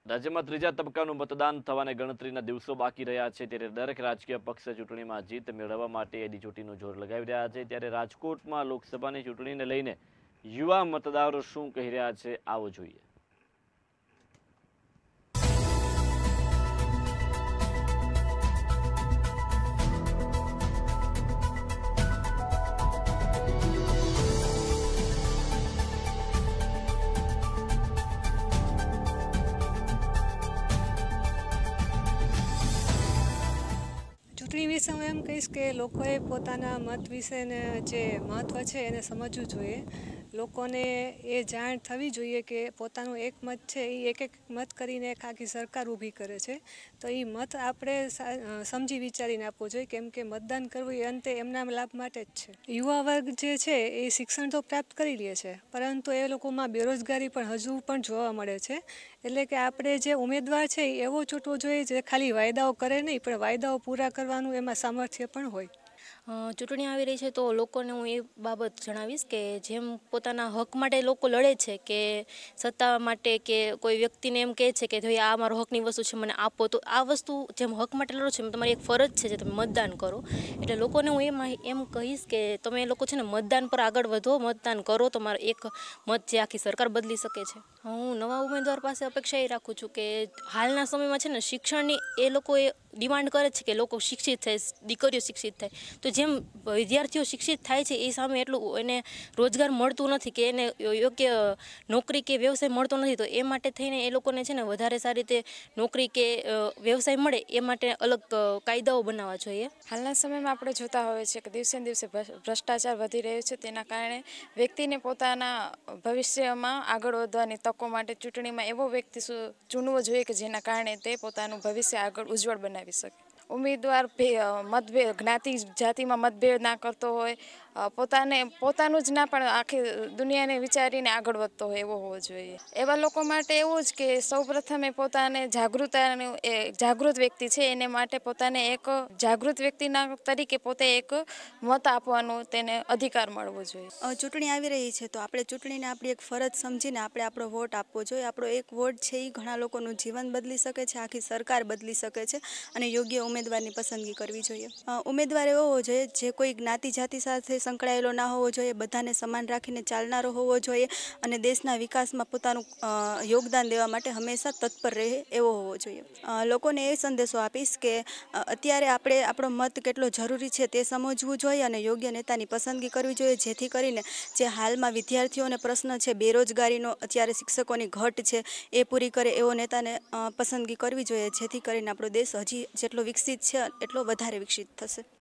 રાજ્યમાં ત્રીજા તબક્કાનું મતદાન થવાને ગણતરીના દિવસો બાકી રહ્યા છે ત્યારે દરેક રાજકીય પક્ષ ચૂંટણીમાં જીત મેળવવા માટે એડીચોટીનું જોર લગાવી રહ્યા છે ત્યારે રાજકોટમાં લોકસભાની ચૂંટણીને લઈને યુવા મતદારો શું કહી રહ્યા છે આવો જોઈએ। ચૂંટણી વિશે હું એમ કહીશ કે લોકોએ પોતાના મત વિશેને જે મહત્ત્વ છે એને સમજવું જોઈએ। લોકોને એ જાણ થવી જોઈએ કે પોતાનું એક મત છે એ એક મત કરીને એક આખી સરકાર ઊભી કરે છે, તો એ મત આપણે સમજી વિચારીને આપવો જોઈએ, કેમ કે મતદાન કરવું એ અંતે એમના લાભ માટે જ છે। યુવા વર્ગ જે છે એ શિક્ષણ તો પ્રાપ્ત કરી લે છે, પરંતુ એ લોકોમાં બેરોજગારી પણ હજુ પણ જોવા મળે છે। એટલે કે આપણે જે ઉમેદવાર છે એ એવો ચૂંટવો જોઈએ જે ખાલી વાયદાઓ કરે નહીં, પણ વાયદાઓ પૂરા કરવાનું એમાં સામર્થ્ય પણ હોય। ચૂંટણી આવી રહી છે તો લોકોને હું એ બાબત જણાવીશ કે જેમ પોતાના હક માટે લોકો લડે છે કે સત્તા માટે કે કોઈ વ્યક્તિને એમ કહે છે કે ભાઈ આ મારો હકની વસ્તુ છે મને આપો, તો આ વસ્તુ જેમ હક માટે લડો છો એમ તમારી એક ફરજ છે જે તમે મતદાન કરો। એટલે લોકોને હું એમ કહીશ કે તમે લોકો છે ને મતદાન પર આગળ વધો, મતદાન કરો, તમારો એક મત જે આખી સરકાર બદલી શકે છે। હું નવા ઉમેદવાર પાસે અપેક્ષા એ રાખું છું કે હાલના સમયમાં છે ને શિક્ષણની એ લોકો એ ડિમાન્ડ કરે છે કે લોકો શિક્ષિત થાય, દીકરીઓ શિક્ષિત થાય, તો જેમ વિદ્યાર્થીઓ શિક્ષિત થાય છે એ સામે એટલું એને રોજગાર મળતું નથી કે એને યોગ્ય નોકરી કે વ્યવસાય મળતો નથી, તો એ માટે થઈને એ લોકોને છે ને વધારે સારી રીતે નોકરી કે વ્યવસાય મળે એ માટે અલગ કાયદાઓ બનાવવા જોઈએ। હાલના સમયમાં આપણે જોતા હોઈએ છીએ કે દિવસે ને દિવસે ભ્રષ્ટાચાર વધી રહ્યો છે, તેના કારણે વ્યક્તિને પોતાના ભવિષ્યમાં આગળ વધવાની તકો માટે ચૂંટણીમાં એવો વ્યક્તિ ચૂનવો જોઈએ કે જેના કારણે તે પોતાનું ભવિષ્ય આગળ ઉજ્જવળ બનાવી શકે। ઉમેદવાર મતભેદ જ્ઞાતિ જાતિમાં મતભેદ ના કરતો હોય, પોતાનું જ ના પણ આખી દુનિયાને વિચારીને આગળ વધતો હોય એવો હોવો જોઈએ। એવા લોકો માટે એવું જ કે સૌપ્રથમ એ પોતાને જાગૃત વ્યક્તિ છે એને માટે પોતાને એક જાગૃત વ્યક્તિના તરીકે પોતે એક મત આપવાનો તેને અધિકાર મળવો જોઈએ। ચૂંટણી આવી રહી છે તો આપણે ચૂંટણીને આપણી એક ફરજ સમજીને આપણે આપણો વોટ આપવો જોઈએ। આપણો એક વોટ છે એ ઘણા લોકોનું જીવન બદલી શકે છે, આખી સરકાર બદલી શકે છે, અને યોગ્ય ઉમેદવારની પસંદગી કરવી જોઈએ। ઉમેદવાર એવો હોવો જોઈએ જે કોઈ જ્ઞાતિ જાતિ સાથે સંકળાયેલો ના હોવો જોઈએ, બધાને સમાન રાખીને ચાલનારો હોવો જોઈએ, અને દેશના વિકાસમાં પોતાનું યોગદાન દેવા માટે હંમેશા તત્પર રહે એવો હોવો જોઈએ। લોકોને એ સંદેશો આપીશ કે અત્યારે આપણે આપણો મત કેટલો જરૂરી છે તે સમજવું જોઈએ અને યોગ્ય નેતાની પસંદગી કરવી જોઈએ, જેથી કરીને જે હાલમાં વિદ્યાર્થીઓને પ્રશ્ન છે બેરોજગારીનો, અત્યારે શિક્ષકોની ઘટ છે, એ પૂરી કરે એવો નેતાને પસંદગી કરવી જોઈએ, જેથી કરીને આપણો દેશ હજી જેટલો વિકસિત છે એટલો વધારે વિકસિત થશે।